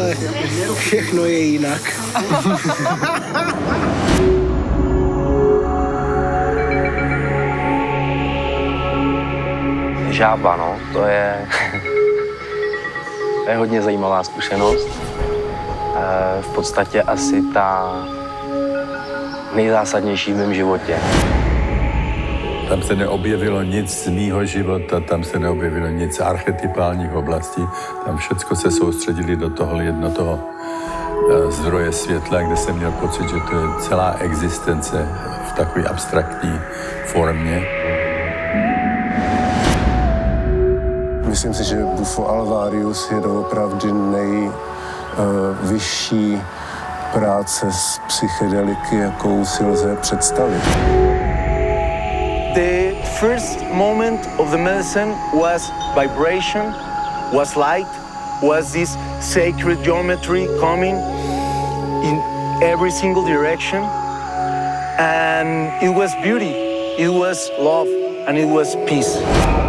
ale všechno je jinak. Žába, no, to je hodně zajímavá zkušenost. V podstatě asi ta nejzásadnější v mém životě. Tam se neobjevilo nic z mýho života, tam se neobjevilo nic z archetypálních oblastí. Tam všecko se soustředili do toho jednoho zdroje světla, kde jsem měl pocit, že to je celá existence v takové abstraktní formě. Myslím si, že Bufo Alvarius je doopravdy nejvyšší práce z psychedeliky, jakou si lze představit. The first moment of the medicine was vibration, was light, was this sacred geometry coming in every single direction. And it was beauty, it was love, and it was peace.